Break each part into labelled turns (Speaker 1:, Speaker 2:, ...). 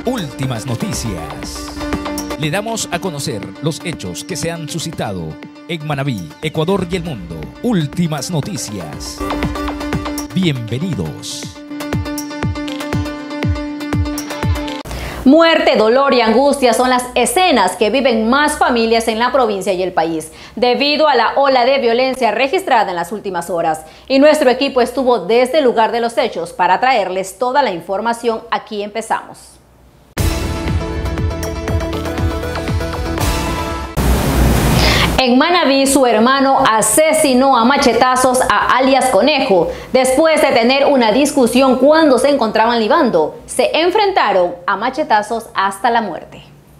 Speaker 1: Últimas noticias. Le damos a conocer los hechos que se han suscitado en Manabí, Ecuador y el mundo. Últimas noticias. Bienvenidos.
Speaker 2: Muerte, dolor y angustia son las escenas que viven más familias en la provincia y el país, debido a la ola de violencia registrada en las últimas horas. Y nuestro equipo estuvo desde el lugar de los hechos para traerles toda la información. Aquí empezamos. En Manabí, su hermano asesinó a machetazos a alias Conejo. Después de tener una discusión cuando se encontraban libando, se enfrentaron a machetazos hasta la muerte.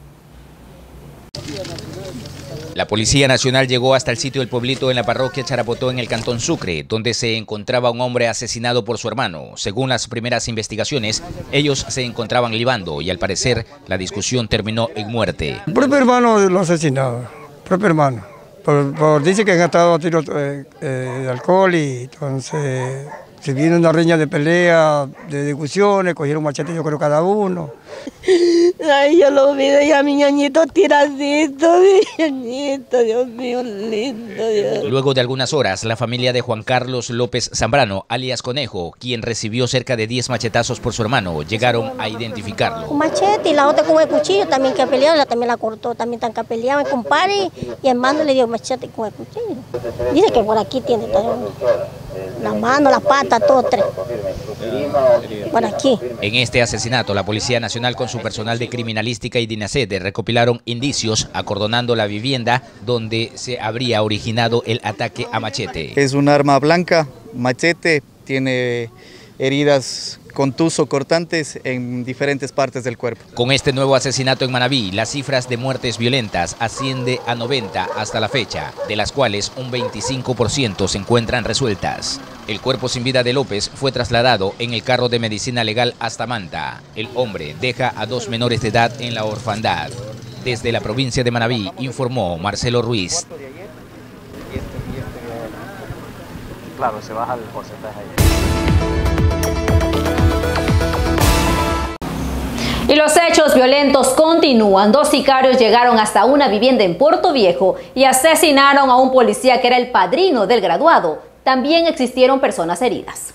Speaker 3: La Policía Nacional llegó hasta el sitio del pueblito en la parroquia Charapotó, en el cantón Sucre, donde se encontraba un hombre asesinado por su hermano. Según las primeras investigaciones, ellos se encontraban libando y al parecer la discusión terminó en muerte.
Speaker 4: El propio hermano lo asesinaba, propio hermano. Dice que han gastado tiros de alcohol y entonces se vino una riña de pelea, de discusiones, cogieron machete yo creo cada uno.
Speaker 5: Ay, yo lo vi ya mi ñañito tiradito, mi ñañito, Dios mío, lindo. Dios.
Speaker 3: Luego de algunas horas, la familia de Juan Carlos López Zambrano, alias Conejo, quien recibió cerca de 10 machetazos por su hermano, llegaron a identificarlo.
Speaker 5: Un machete y la otra con el cuchillo también que pelearon, también la cortó, también tan que peleaban, compadre, y el mando le dio machete con el cuchillo. Dice que por aquí tiene todo, la mano, la pata, todo tres. Por aquí.
Speaker 3: En este asesinato, la Policía Nacional con su personal de criminalística y DINASED recopilaron indicios acordonando la vivienda donde se habría originado el ataque a machete.
Speaker 6: Es un arma blanca, machete, tiene heridas contuso-cortantes en diferentes partes del cuerpo.
Speaker 3: Con este nuevo asesinato en Manabí, las cifras de muertes violentas asciende a 90 hasta la fecha, de las cuales un 25% se encuentran resueltas. El cuerpo sin vida de López fue trasladado en el carro de medicina legal hasta Manta. El hombre deja a 2 menores de edad en la orfandad. Desde la provincia de Manabí, informó Marcelo Ruiz.
Speaker 7: Claro, se baja el porcentaje ahí.
Speaker 2: Y los hechos violentos continúan. 2 sicarios llegaron hasta una vivienda en Puerto Viejo y asesinaron a un policía que era el padrino del graduado. También existieron personas heridas.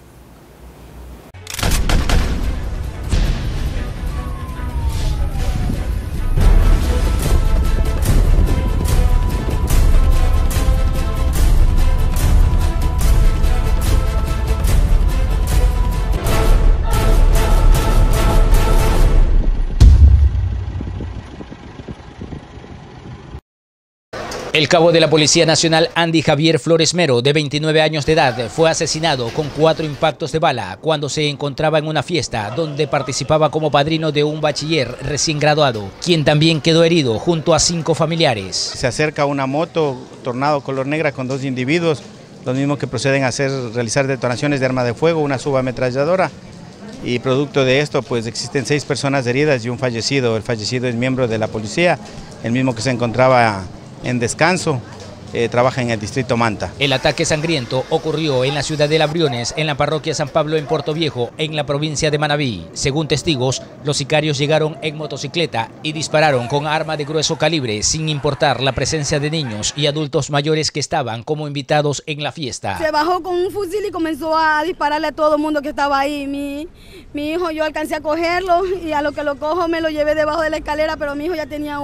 Speaker 3: El cabo de la Policía Nacional, Andy Javier Flores Mero, de 29 años de edad, fue asesinado con 4 impactos de bala cuando se encontraba en una fiesta donde participaba como padrino de un bachiller recién graduado, quien también quedó herido junto a 5 familiares.
Speaker 6: Se acerca una moto Tornado color negra con 2 individuos, los mismos que proceden a realizar detonaciones de arma de fuego, una subametralladora, y producto de esto pues existen 6 personas heridas y un fallecido. El fallecido es miembro de la policía, el mismo que se encontraba en descanso, trabaja en el distrito Manta.
Speaker 3: El ataque sangriento ocurrió en la ciudad de Labriones, en la parroquia San Pablo en Puerto Viejo, en la provincia de Manabí. Según testigos, los sicarios llegaron en motocicleta y dispararon con arma de grueso calibre, sin importar la presencia de niños y adultos mayores que estaban como invitados en la fiesta.
Speaker 8: Se bajó con un fusil y comenzó a dispararle a todo el mundo que estaba ahí. Mi hijo, yo alcancé a cogerlo y a lo que lo cojo me lo llevé debajo de la escalera, pero mi hijo ya tenía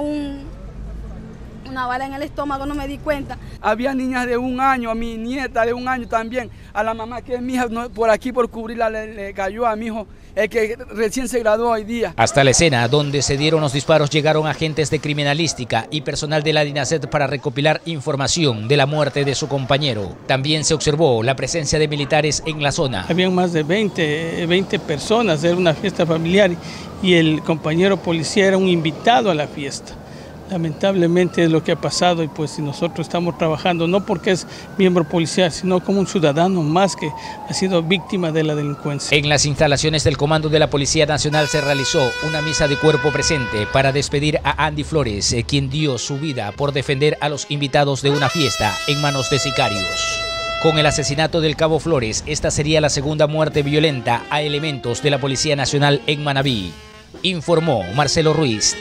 Speaker 8: una bala en el estómago, no me di cuenta.
Speaker 9: Había niñas de 1 año, a mi nieta de 1 año también, a la mamá que es mi hija, por aquí por cubrirla le cayó a mi hijo, el que recién se graduó hoy día.
Speaker 3: Hasta la escena donde se dieron los disparos llegaron agentes de criminalística y personal de la DINASED para recopilar información de la muerte de su compañero. También se observó la presencia de militares en la zona.
Speaker 10: Habían más de 20 personas, era una fiesta familiar y el compañero policía era un invitado a la fiesta. Lamentablemente es lo que ha pasado y pues nosotros estamos trabajando no porque es miembro policial, sino como un ciudadano más que ha sido víctima de la delincuencia.
Speaker 3: En las instalaciones del Comando de la Policía Nacional se realizó una misa de cuerpo presente para despedir a Andy Flores, quien dio su vida por defender a los invitados de una fiesta en manos de sicarios. Con el asesinato del cabo Flores, esta sería la segunda muerte violenta a elementos de la Policía Nacional en Manabí. informó Marcelo Ruiz.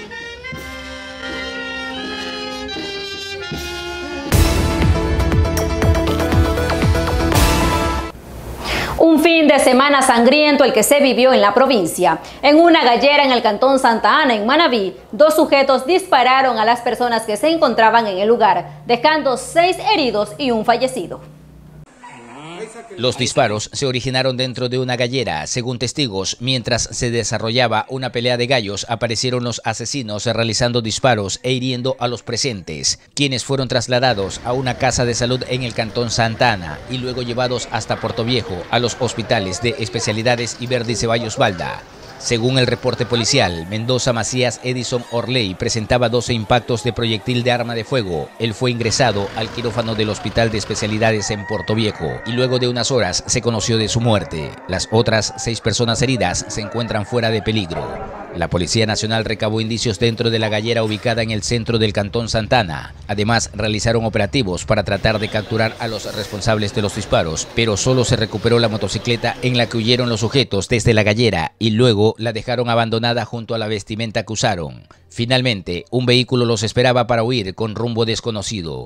Speaker 2: Un fin de semana sangriento el que se vivió en la provincia. En una gallera en el cantón Santa Ana, en Manabí, 2 sujetos dispararon a las personas que se encontraban en el lugar, dejando 6 heridos y un fallecido.
Speaker 3: Los disparos se originaron dentro de una gallera. Según testigos, mientras se desarrollaba una pelea de gallos, aparecieron los asesinos realizando disparos e hiriendo a los presentes, quienes fueron trasladados a una casa de salud en el cantón Santa Ana y luego llevados hasta Portoviejo a los hospitales de especialidades Iberdi Ceballos Balda. Según el reporte policial, Mendoza Macías Edison Orley presentaba 12 impactos de proyectil de arma de fuego. Él fue ingresado al quirófano del Hospital de Especialidades en Portoviejo y luego de unas horas se conoció de su muerte. Las otras 6 personas heridas se encuentran fuera de peligro. La Policía Nacional recabó indicios dentro de la gallera ubicada en el centro del cantón Santa Ana. Además, realizaron operativos para tratar de capturar a los responsables de los disparos, pero solo se recuperó la motocicleta en la que huyeron los sujetos desde la gallera y luego la dejaron abandonada junto a la vestimenta que usaron. Finalmente, un vehículo los esperaba para huir con rumbo desconocido.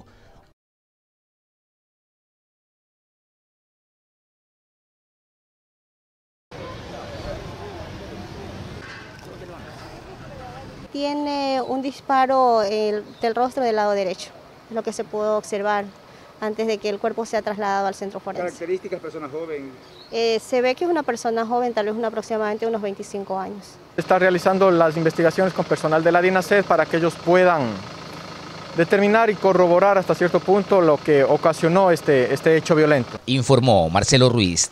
Speaker 11: Tiene un disparo del rostro del lado derecho, es lo que se pudo observar antes de que el cuerpo sea trasladado al centro forense.
Speaker 12: ¿Características, persona joven?
Speaker 11: Se ve que es una persona joven, tal vez aproximadamente unos 25 años.
Speaker 13: Está realizando las investigaciones con personal de la DINASED para que ellos puedan determinar y corroborar hasta cierto punto lo que ocasionó este hecho violento.
Speaker 3: Informó Marcelo Ruiz.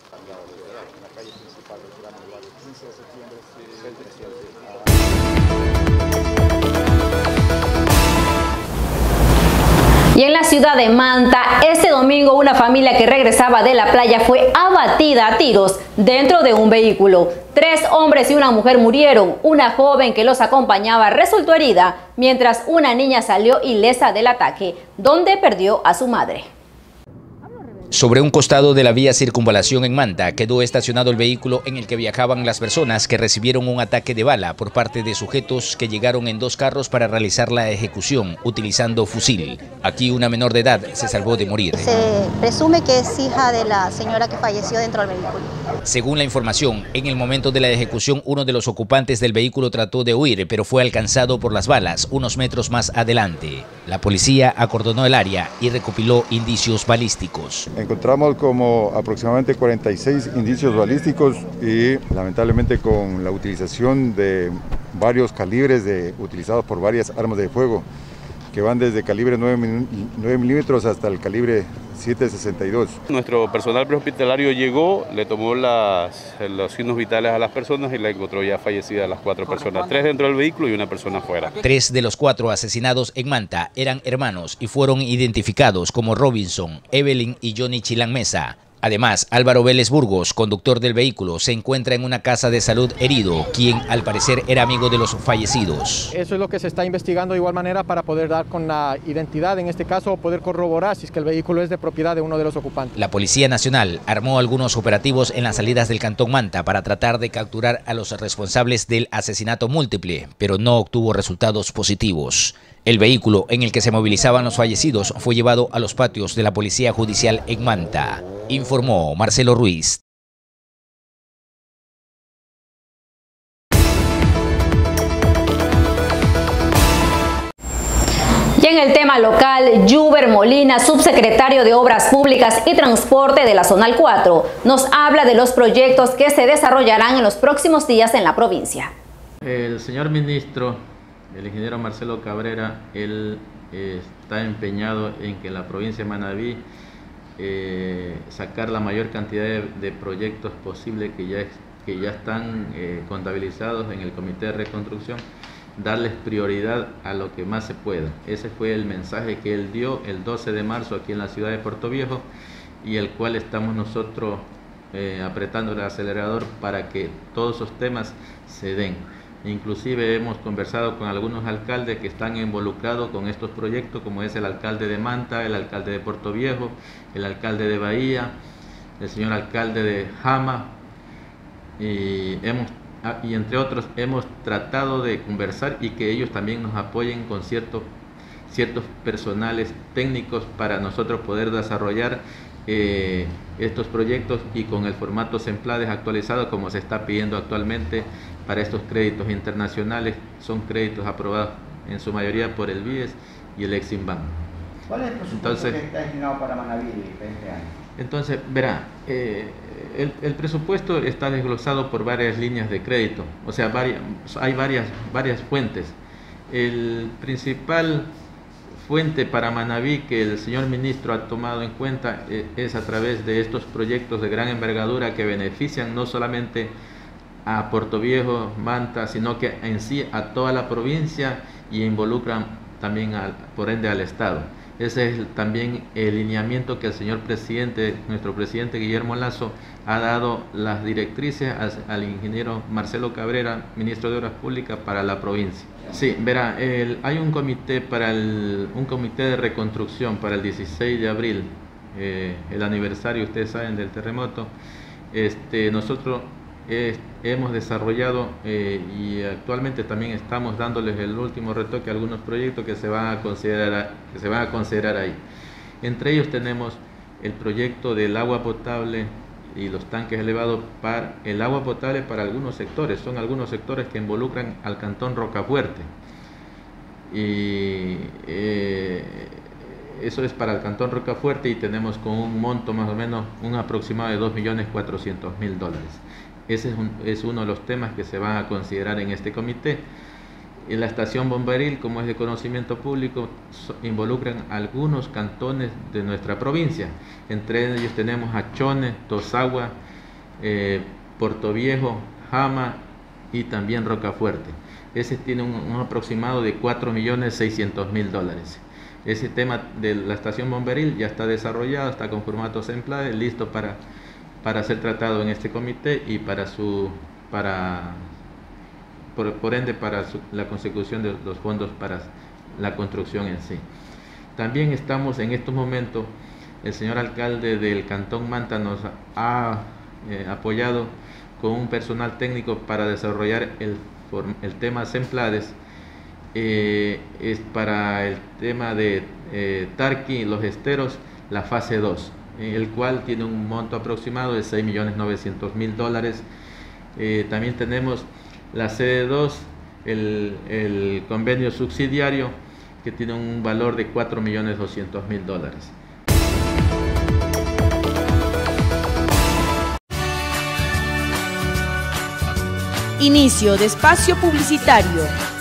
Speaker 2: Y en la ciudad de Manta, este domingo una familia que regresaba de la playa fue abatida a tiros dentro de un vehículo. 3 hombres y una mujer murieron. Una joven que los acompañaba resultó herida, mientras una niña salió ilesa del ataque, donde perdió a su madre.
Speaker 3: Sobre un costado de la vía circunvalación en Manta quedó estacionado el vehículo en el que viajaban las personas que recibieron un ataque de bala por parte de sujetos que llegaron en 2 carros para realizar la ejecución utilizando fusil. Aquí una menor de edad se salvó de morir.
Speaker 11: Se presume que es hija de la señora que falleció dentro del vehículo.
Speaker 3: Según la información, en el momento de la ejecución uno de los ocupantes del vehículo trató de huir, pero fue alcanzado por las balas unos metros más adelante. La policía acordonó el área y recopiló indicios balísticos.
Speaker 14: Encontramos como aproximadamente 46 indicios balísticos y lamentablemente con la utilización de varios calibres utilizados por varias armas de fuego que van desde calibre 9 milímetros hasta el calibre 7.62.
Speaker 15: Nuestro personal prehospitalario llegó, le tomó los signos vitales a las personas y la encontró ya fallecida a las 4 personas, 3 dentro del vehículo y una persona afuera.
Speaker 3: 3 de los 4 asesinados en Manta eran hermanos y fueron identificados como Robinson, Evelyn y Johnny Chilán Mesa. Además, Álvaro Vélez Burgos, conductor del vehículo, se encuentra en una casa de salud herido, quien al parecer era amigo de los fallecidos.
Speaker 13: Eso es lo que se está investigando de igual manera para poder dar con la identidad, en este caso, poder corroborar si es que el vehículo es de propiedad de uno de los ocupantes.
Speaker 3: La Policía Nacional armó algunos operativos en las salidas del Cantón Manta para tratar de capturar a los responsables del asesinato múltiple, pero no obtuvo resultados positivos. El vehículo en el que se movilizaban los fallecidos fue llevado a los patios de la Policía Judicial en Manta, informó Marcelo Ruiz.
Speaker 2: Y en el tema local, Yuber Molina, subsecretario de Obras Públicas y Transporte de la Zonal 4, nos habla de los proyectos que se desarrollarán en los próximos días en la provincia.
Speaker 16: El señor ministro, el ingeniero Marcelo Cabrera, él está empeñado en que la provincia de Manabí sacar la mayor cantidad de proyectos posible que ya están contabilizados en el Comité de Reconstrucción, darles prioridad a lo que más se pueda. Ese fue el mensaje que él dio el 12 de marzo aquí en la ciudad de Portoviejo y el cual estamos nosotros apretando el acelerador para que todos esos temas se den. Inclusive hemos conversado con algunos alcaldes que están involucrados con estos proyectos, como es el alcalde de Manta, el alcalde de Portoviejo, el alcalde de Bahía, el señor alcalde de Jama, y hemos y entre otros hemos tratado de conversar y que ellos también nos apoyen con ciertos personales técnicos para nosotros poder desarrollar estos proyectos y con el formato SEMPLADES actualizado como se está pidiendo actualmente para estos créditos internacionales. Son créditos aprobados en su mayoría por el BIES y el Eximbank.
Speaker 12: ¿Cuál es el presupuesto que está destinado para Manabí este año?
Speaker 16: Entonces, verá, el presupuesto está desglosado por varias líneas de crédito, o sea, hay varias fuentes. El principal fuente para Manabí que el señor ministro ha tomado en cuenta es a través de estos proyectos de gran envergadura que benefician no solamente a Portoviejo, Manta, sino que en sí a toda la provincia y involucran también por ende al Estado. Ese es también el lineamiento que el señor presidente, nuestro presidente Guillermo Lasso, ha dado las directrices al ingeniero Marcelo Cabrera, ministro de Obras Públicas, para la provincia. Sí, verá, hay un comité de reconstrucción para el 16 de abril, el aniversario, ustedes saben, del terremoto. Nosotros hemos desarrollado y actualmente también estamos dándoles el último retoque a algunos proyectos que se van a considerar ahí. Entre ellos tenemos el proyecto del agua potable y los tanques elevados para el agua potable para algunos sectores. Son algunos sectores que involucran al cantón Rocafuerte. Y eso es para el cantón Rocafuerte y tenemos con un monto más o menos un aproximado de $2.400.000. Ese es uno de los temas que se van a considerar en este comité. En la estación Bombaril, como es de conocimiento público, involucran algunos cantones de nuestra provincia. Entre ellos tenemos Achone, Tosagua, Portoviejo, Jama y también Rocafuerte. Ese tiene un aproximado de $4.600.000. Ese tema de la estación Bombaril ya está desarrollado, está con formato SEMPLADES, listo para ser tratado en este comité y por ende para la consecución de los fondos para la construcción en sí. También estamos en estos momentos, el señor alcalde del Cantón Manta nos ha apoyado con un personal técnico para desarrollar el tema SEMPLADES. Es para el tema de Tarqui, los esteros, la fase 2, el cual tiene un monto aproximado de $6.900.000. También tenemos la sede 2, el convenio subsidiario, que tiene un valor de $4.200.000.
Speaker 17: Inicio de espacio publicitario.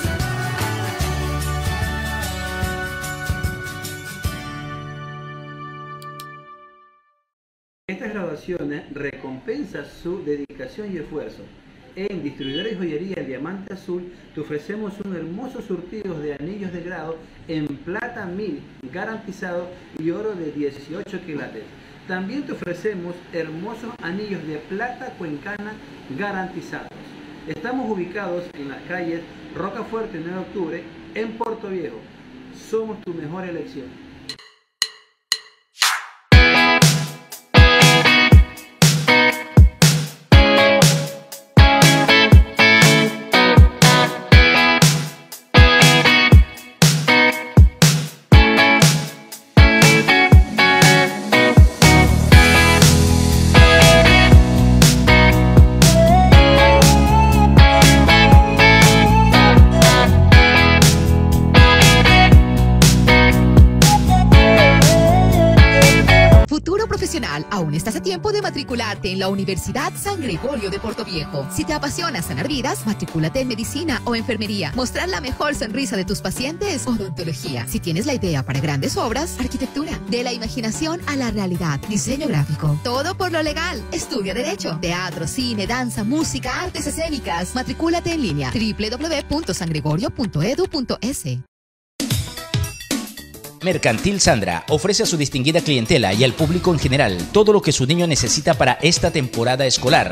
Speaker 18: Estas graduaciones recompensan su dedicación y esfuerzo. En Distribuidores y Joyería El Diamante Azul te ofrecemos un hermoso surtido de anillos de grado en plata 1000 garantizado y oro de 18 quilates. También te ofrecemos hermosos anillos de plata cuencana garantizados. Estamos ubicados en las calles Rocafuerte 9 de octubre en Portoviejo. Somos tu mejor elección.
Speaker 19: Aún estás a tiempo de matricularte en la Universidad San Gregorio de Portoviejo. Si te apasiona sanar vidas, matricúlate en medicina o enfermería. Mostrar la mejor sonrisa de tus pacientes, odontología. Si tienes la idea para grandes obras, arquitectura. De la imaginación a la realidad, diseño gráfico. Todo por lo legal. Estudia Derecho. Teatro, cine, danza, música, artes escénicas. Matricúlate en línea. www.sangregorio.edu.es.
Speaker 3: Mercantil Sandra ofrece a su distinguida clientela y al público en general todo lo que su niño necesita para esta temporada escolar.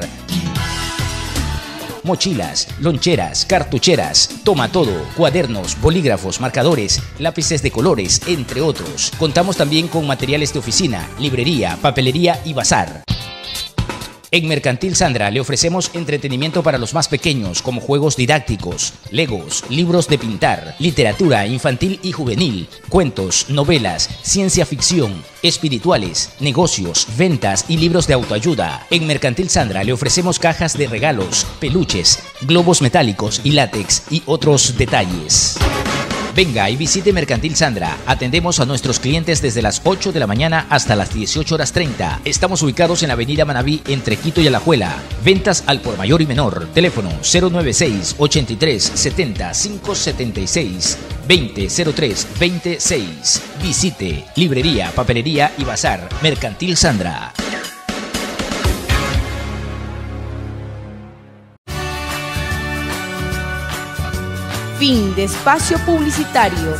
Speaker 3: Mochilas, loncheras, cartucheras, toma todo, cuadernos, bolígrafos, marcadores, lápices de colores, entre otros. Contamos también con materiales de oficina, librería, papelería y bazar. En Mercantil Sandra le ofrecemos entretenimiento para los más pequeños, como juegos didácticos, legos, libros de pintar, literatura infantil y juvenil, cuentos, novelas, ciencia ficción, espirituales, negocios, ventas y libros de autoayuda. En Mercantil Sandra le ofrecemos cajas de regalos, peluches, globos metálicos y látex y otros detalles. Venga y visite Mercantil Sandra. Atendemos a nuestros clientes desde las 8 de la mañana hasta las 18:30. Estamos ubicados en la avenida Manabí entre Quito y Alajuela. Ventas al por mayor y menor. Teléfono 096-83-70-576 2003-26. Visite Librería, Papelería y Bazar Mercantil Sandra.
Speaker 17: Fin de espacio publicitario.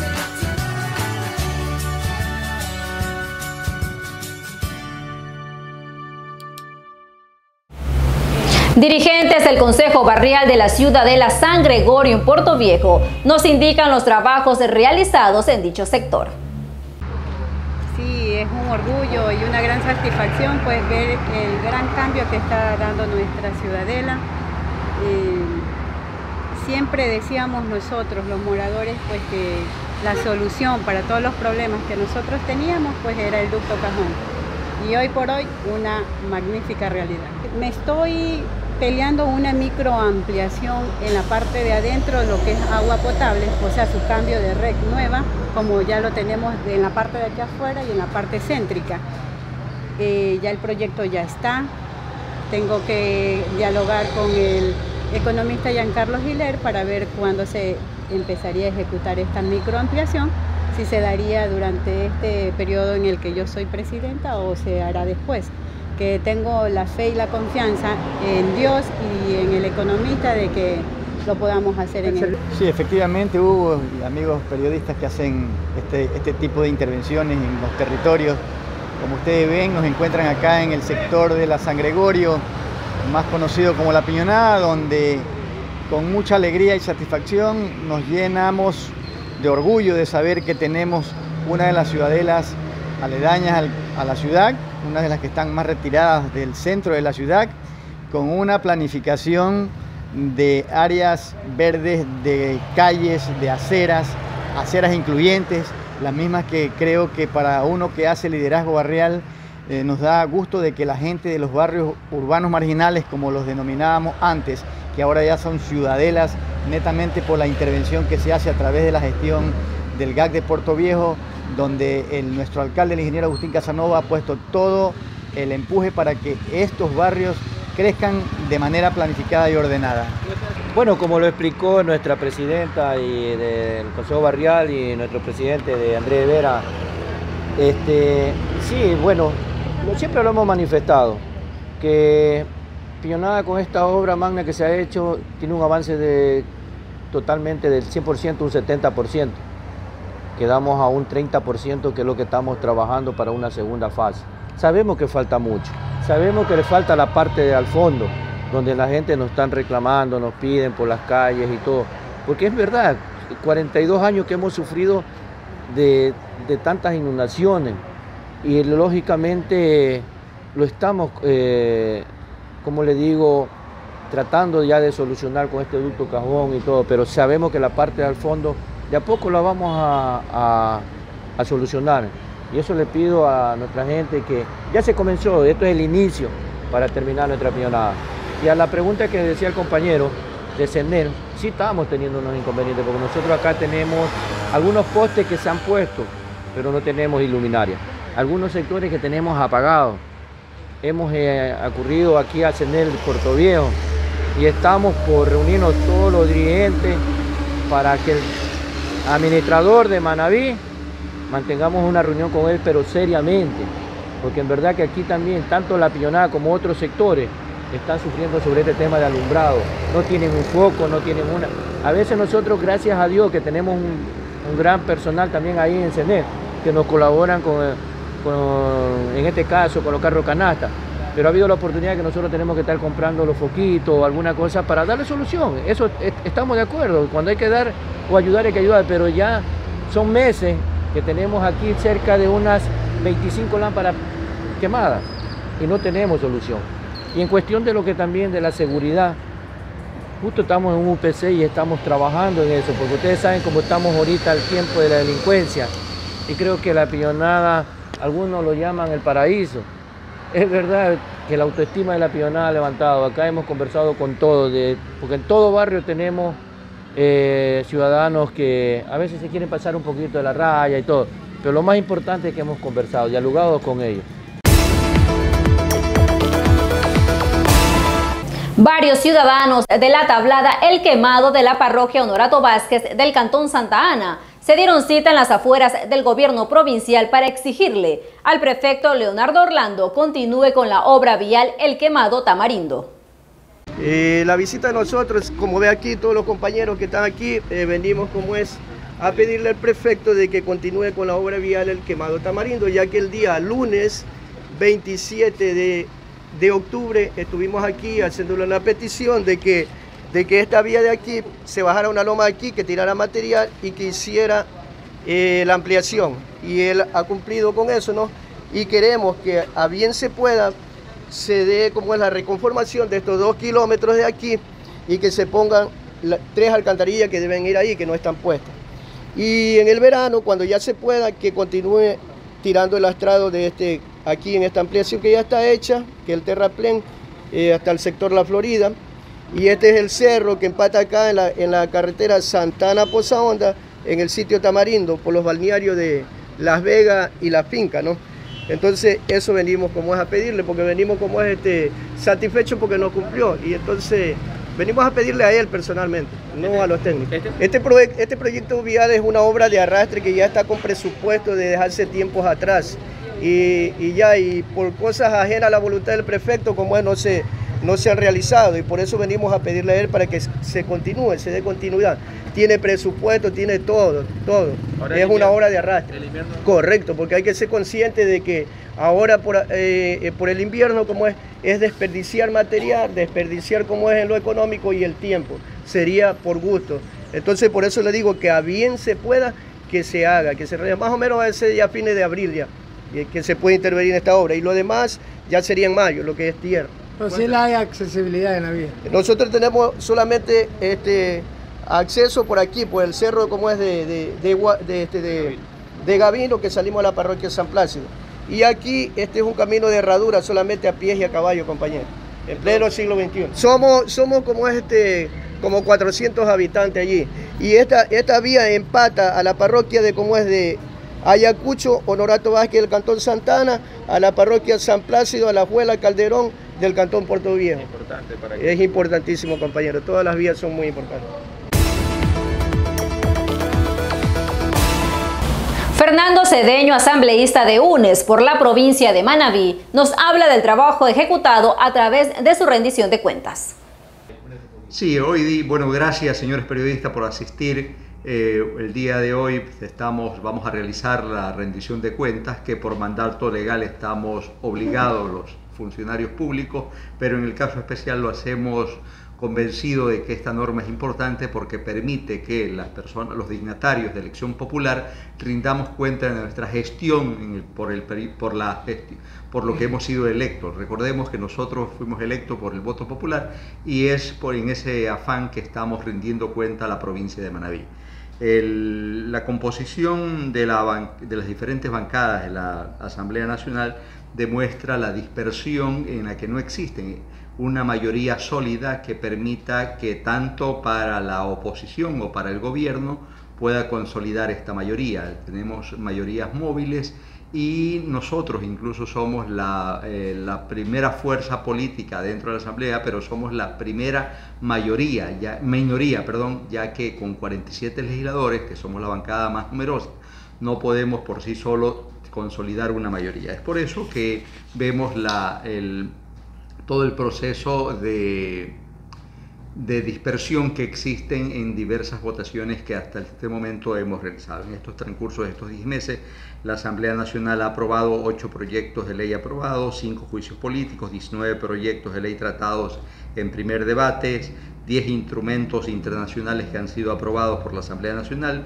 Speaker 2: Dirigentes del Consejo Barrial de la Ciudadela San Gregorio en Portoviejo nos indican los trabajos realizados en dicho sector.
Speaker 20: Sí, es un orgullo y una gran satisfacción pues ver el gran cambio que está dando nuestra ciudadela. Siempre decíamos nosotros, los moradores, pues que la solución para todos los problemas que nosotros teníamos pues era el ducto Cajón. Y hoy por hoy una magnífica realidad. Me estoy peleando una microampliación en la parte de adentro, lo que es agua potable, o sea, su cambio de red nueva, como ya lo tenemos en la parte de aquí afuera y en la parte céntrica. Ya el proyecto ya está. Tengo que dialogar con el economista Giancarlo Giler para ver cuándo se empezaría a ejecutar esta microampliación, si se daría durante este periodo en el que yo soy presidenta o se hará después. Que tengo la fe y la confianza en Dios y en el economista de que lo podamos hacer en él.
Speaker 21: Sí, efectivamente hubo amigos periodistas que hacen este tipo de intervenciones en los territorios. Como ustedes ven, nos encuentran acá en el sector de la San Gregorio, más conocido como La Piñonada, donde con mucha alegría y satisfacción nos llenamos de orgullo de saber que tenemos una de las ciudadelas aledañas a la ciudad, una de las que están más retiradas del centro de la ciudad, con una planificación de áreas verdes, de calles, de aceras incluyentes, las mismas que creo que para uno que hace liderazgo barrial nos da gusto de que la gente de los barrios urbanos marginales, como los denominábamos antes, que ahora ya son ciudadelas, netamente por la intervención que se hace a través de la gestión del GAC de Portoviejo, donde nuestro alcalde, el ingeniero Agustín Casanova, ha puesto todo el empuje para que estos barrios crezcan de manera planificada y ordenada.
Speaker 22: Bueno, como lo explicó nuestra presidenta y del Consejo Barrial y nuestro presidente de Andrés Vera, sí, bueno, siempre lo hemos manifestado, que Piñonada con esta obra magna que se ha hecho tiene un avance totalmente del 100%, un 70%. Quedamos a un 30% que es lo que estamos trabajando para una segunda fase. Sabemos que falta mucho, sabemos que le falta la parte de al fondo, donde la gente nos están reclamando, nos piden por las calles y todo. Porque es verdad, 42 años que hemos sufrido de tantas inundaciones y lógicamente lo estamos, como le digo, tratando ya de solucionar con este ducto Cajón y todo, pero sabemos que la parte del fondo de a poco la vamos a solucionar. Y eso le pido a nuestra gente que ya se comenzó, esto es el inicio para terminar nuestra Piñonada. Y a la pregunta que decía el compañero de CENER, sí estamos teniendo unos inconvenientes, porque nosotros acá tenemos algunos postes que se han puesto, pero no tenemos iluminaria. Algunos sectores que tenemos apagados. Hemos acudido aquí a CENER de Portoviejo y estamos por reunirnos todos los dirigentes para que el administrador de Manabí mantengamos una reunión con él, pero seriamente, porque en verdad que aquí también, tanto La Piñonada como otros sectores, están sufriendo sobre este tema de alumbrado. No tienen un foco, no tienen una... A veces nosotros, gracias a Dios, que tenemos un gran personal también ahí en CENER, que nos colaboran en este caso, con los carros canasta, pero ha habido la oportunidad que nosotros tenemos que estar comprando los foquitos o alguna cosa para darle solución. Eso estamos de acuerdo, cuando hay que dar o ayudar hay que ayudar, pero ya son meses que tenemos aquí cerca de unas 25 lámparas quemadas y no tenemos solución. Y en cuestión de lo que también de la seguridad, justo estamos en un UPC y estamos trabajando en eso, porque ustedes saben cómo estamos ahorita al tiempo de la delincuencia. Y creo que la Pillonada, algunos lo llaman el paraíso. Es verdad que la autoestima de la Pillonada ha levantado. Acá hemos conversado con todos, porque en todo barrio tenemos ciudadanos que a veces se quieren pasar un poquito de la raya y todo. Pero lo más importante es que hemos conversado, dialogado con ellos.
Speaker 2: Varios ciudadanos de la tablada El Quemado de la parroquia Honorato Vázquez del Cantón Santa Ana se dieron cita en las afueras del gobierno provincial para exigirle al prefecto Leonardo Orlando continúe con la obra vial El Quemado Tamarindo.
Speaker 1: La visita de nosotros, como ve aquí todos los compañeros que están aquí, venimos como es a pedirle al prefecto de que continúe con la obra vial El Quemado Tamarindo, ya que el día lunes 27 de octubre estuvimos aquí haciéndole una petición de que esta vía de aquí se bajara una loma aquí, que tirara material y que hiciera la ampliación. Y él ha cumplido con eso, ¿no? Y queremos que a bien se pueda, se dé como es la reconformación de estos 2 kilómetros de aquí y que se pongan 3 alcantarillas que deben ir ahí, que no están puestas. Y en el verano, cuando ya se pueda, que continúe tirando el lastrado de aquí en esta ampliación que ya está hecha, que es el terraplén, hasta el sector La Florida. Y este es el cerro que empata acá en la carretera Santana-Poza Honda, en el sitio Tamarindo, por los balnearios de Las Vegas y La Finca, ¿no? Entonces eso venimos como es a pedirle, porque venimos como es satisfechos porque no cumplió. Y entonces venimos a pedirle a él personalmente, no a los técnicos. Este proyecto vial es una obra de arrastre que ya está con presupuesto de dejarse tiempos atrás. Y por cosas ajenas a la voluntad del prefecto, como es, no se han realizado, y por eso venimos a pedirle a él para que se continúe, se dé continuidad. Tiene presupuesto, tiene todo. Es una obra de arrastre. Correcto, porque hay que ser consciente de que ahora por el invierno, como es desperdiciar material, desperdiciar como es en lo económico y el tiempo. Sería por gusto. Entonces por eso le digo que a bien se pueda, que se haga, que se realice. Más o menos va a ser ya a fines de abril ya, que se puede intervenir en esta obra. Y lo demás ya sería en mayo, lo que es tierra.
Speaker 4: Pero sí hay accesibilidad en la vía.
Speaker 1: Nosotros tenemos solamente acceso por aquí, por el cerro como es de Gavino, que salimos a la parroquia San Plácido. Y aquí es un camino de herradura solamente a pies y a caballo, compañero, en pleno siglo XXI. Somos como como 400 habitantes allí. Y esta vía empata a la parroquia de Ayacucho, Honorato Vázquez del Cantón Santana, a la parroquia San Plácido, a la Juela Calderón del Cantón Puerto Viejo. Es importantísimo, compañero. Todas las vías son muy importantes.
Speaker 2: Fernando Cedeño, asambleísta de UNES por la provincia de Manabí, nos habla del trabajo ejecutado a través de su rendición de cuentas.
Speaker 23: Sí, gracias señores periodistas por asistir. El día de hoy vamos a realizar la rendición de cuentas que por mandato legal estamos obligados los funcionarios públicos, pero en el caso especial lo hacemos convencido de que esta norma es importante porque permite que las personas, los dignatarios de elección popular, rindamos cuenta de nuestra gestión por lo que hemos sido electos. Recordemos que nosotros fuimos electos por el voto popular y es en ese afán que estamos rindiendo cuenta a la provincia de Manabí. La composición de las diferentes bancadas de la Asamblea Nacional demuestra la dispersión en la que no existe una mayoría sólida que permita que tanto para la oposición o para el gobierno pueda consolidar esta mayoría. Tenemos mayorías móviles y nosotros incluso somos la primera fuerza política dentro de la Asamblea, pero somos la primera minoría, ya que con 47 legisladores, que somos la bancada más numerosa, no podemos por sí solos consolidar una mayoría. Es por eso que vemos todo el proceso de dispersión que existen en diversas votaciones que hasta este momento hemos realizado. En estos transcurso de estos 10 meses, la Asamblea Nacional ha aprobado 8 proyectos de ley aprobados, 5 juicios políticos, 19 proyectos de ley tratados en primer debate, 10 instrumentos internacionales que han sido aprobados por la Asamblea Nacional,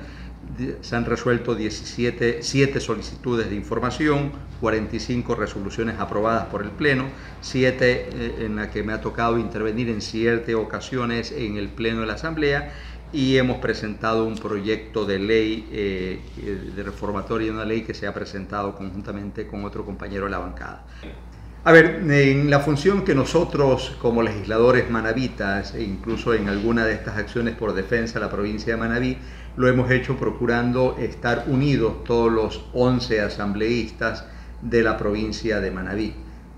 Speaker 23: se han resuelto 7 solicitudes de información, 45 resoluciones aprobadas por el Pleno, 7 en las que me ha tocado intervenir en 7 ocasiones en el Pleno de la Asamblea, y hemos presentado un proyecto de ley de reformatoria de una ley que se ha presentado conjuntamente con otro compañero de la bancada. A ver, en la función que nosotros como legisladores manavitas, e incluso en alguna de estas acciones por defensa de la provincia de Manabí, lo hemos hecho procurando estar unidos todos los 11 asambleístas de la provincia de Manabí.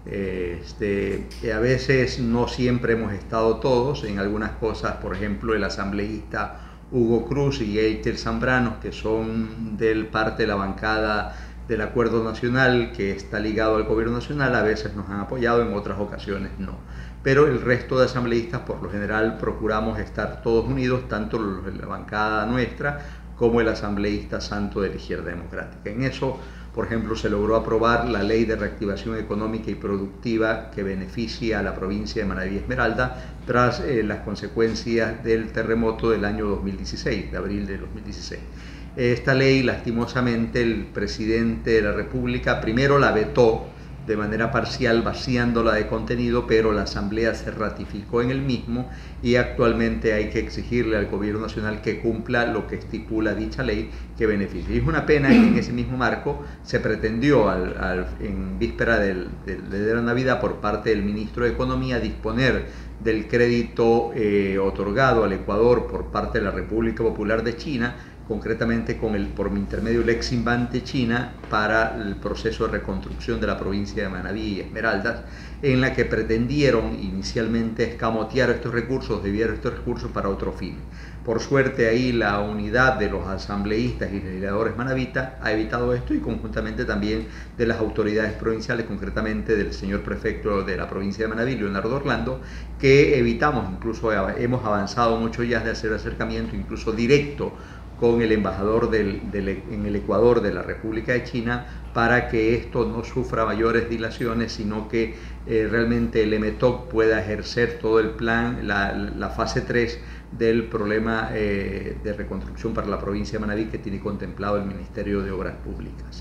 Speaker 23: A veces no siempre hemos estado todos, en algunas cosas, por ejemplo, el asambleísta Hugo Cruz y Eitel Zambrano, que son del parte de la bancada del Acuerdo Nacional, que está ligado al Gobierno Nacional, a veces nos han apoyado, en otras ocasiones no. Pero el resto de asambleístas, por lo general, procuramos estar todos unidos, tanto la bancada nuestra como el asambleísta santo de la Izquierda Democrática. En eso, por ejemplo, se logró aprobar la Ley de Reactivación Económica y Productiva que beneficia a la provincia de Manabí Esmeralda tras las consecuencias del terremoto del año 2016, de abril de 2016. Esta ley, lastimosamente, el presidente de la República primero la vetó de manera parcial, vaciándola de contenido, pero la Asamblea se ratificó en el mismo y actualmente hay que exigirle al Gobierno Nacional que cumpla lo que estipula dicha ley que beneficia. Y es una pena que en ese mismo marco se pretendió en víspera de la Navidad por parte del Ministro de Economía disponer del crédito otorgado al Ecuador por parte de la República Popular de China, concretamente por intermedio del Eximbank de China, para el proceso de reconstrucción de la provincia de Manabí y Esmeraldas, en la que pretendieron inicialmente escamotear estos recursos, desviar estos recursos para otro fin. Por suerte ahí la unidad de los asambleístas y legisladores manavitas ha evitado esto, y conjuntamente también de las autoridades provinciales, concretamente del señor prefecto de la provincia de Manabí, Leonardo Orlando, que evitamos, incluso hemos avanzado mucho ya de hacer acercamiento incluso directo con el embajador en el Ecuador de la República de China, para que esto no sufra mayores dilaciones, sino que realmente el EMETOC pueda ejercer todo el plan, la fase 3 del problema de reconstrucción para la provincia de Manabí que tiene contemplado el Ministerio de Obras Públicas.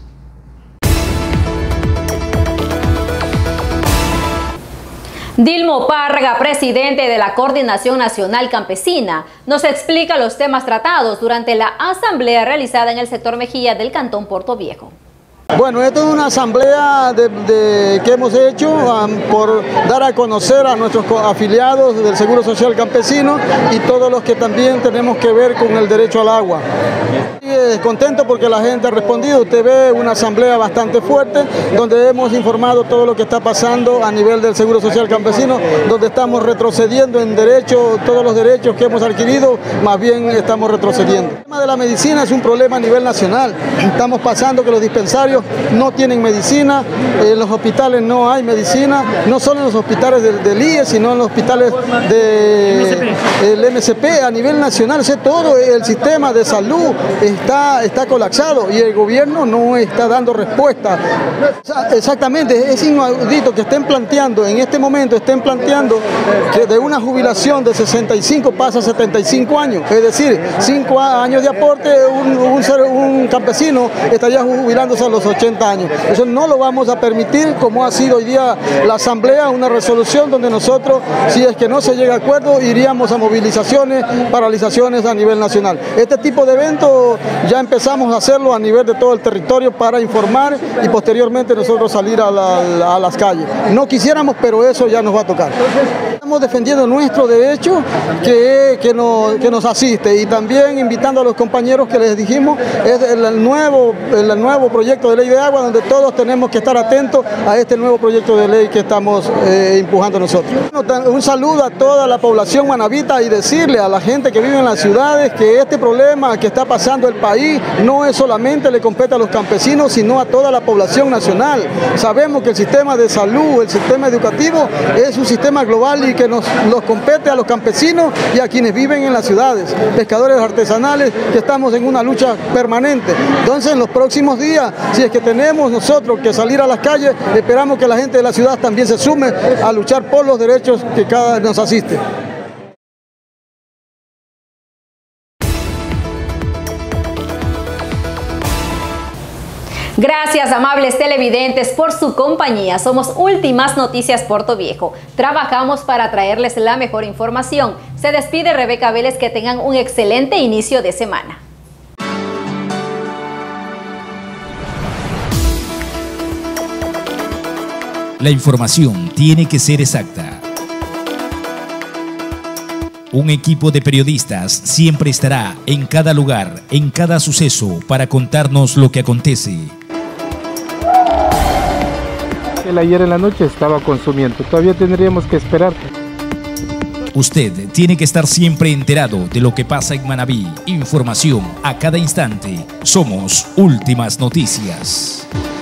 Speaker 2: Dilmo Párraga, presidente de la Coordinación Nacional Campesina, nos explica los temas tratados durante la asamblea realizada en el sector Mejía del Cantón Portoviejo.
Speaker 5: Bueno, esta es una asamblea que hemos hecho por dar a conocer a nuestros afiliados del Seguro Social Campesino y todos los que también tenemos que ver con el derecho al agua. Y contento porque la gente ha respondido. Usted ve una asamblea bastante fuerte donde hemos informado todo lo que está pasando a nivel del Seguro Social Campesino, donde estamos retrocediendo en derechos, todos los derechos que hemos adquirido, más bien estamos retrocediendo. El tema de la medicina es un problema a nivel nacional. Estamos pasando que los dispensarios no tienen medicina, en los hospitales no hay medicina, no solo en los hospitales del IE, sino en los hospitales del MSP a nivel nacional. Todo el sistema de salud está colapsado y el gobierno no está dando respuesta. Exactamente, es inaudito que estén planteando, en este momento que de una jubilación de 65 pasa a 75 años, es decir, 5 años de aporte, un campesino estaría jubilándose a los 80 años. Eso no lo vamos a permitir, como ha sido hoy día la asamblea, una resolución donde nosotros, si es que no se llega a acuerdo, iríamos a movilizaciones, paralizaciones a nivel nacional. Este tipo de eventos ya empezamos a hacerlo a nivel de todo el territorio para informar y posteriormente nosotros salir a las calles. No quisiéramos, pero eso ya nos va a tocar. Estamos defendiendo nuestro derecho que nos asiste, y también invitando a los compañeros que les dijimos, es el nuevo proyecto de ley de agua, donde todos tenemos que estar atentos a este nuevo proyecto de ley que estamos empujando nosotros. Un saludo a toda la población manabita y decirle a la gente que vive en las ciudades que este problema que está pasando el país no es solamente le compete a los campesinos, sino a toda la población nacional. Sabemos que el sistema de salud, el sistema educativo es un sistema global y que nos compete a los campesinos y a quienes viven en las ciudades, pescadores artesanales, que estamos en una lucha permanente. Entonces, en los próximos días, si es que tenemos nosotros que salir a las calles, esperamos que la gente de la ciudad también se sume a luchar por los derechos que cada nos asiste.
Speaker 2: Gracias, amables televidentes, por su compañía. Somos Últimas Noticias Puerto Viejo. Trabajamos para traerles la mejor información. Se despide Rebeca Vélez. Que tengan un excelente inicio de semana.
Speaker 3: La información tiene que ser exacta. Un equipo de periodistas siempre estará en cada lugar, en cada suceso, para contarnos lo que acontece.
Speaker 6: Él ayer en la noche estaba consumiendo, todavía tendríamos que esperar.
Speaker 3: Usted tiene que estar siempre enterado de lo que pasa en Manabí. Información a cada instante. Somos Últimas Noticias.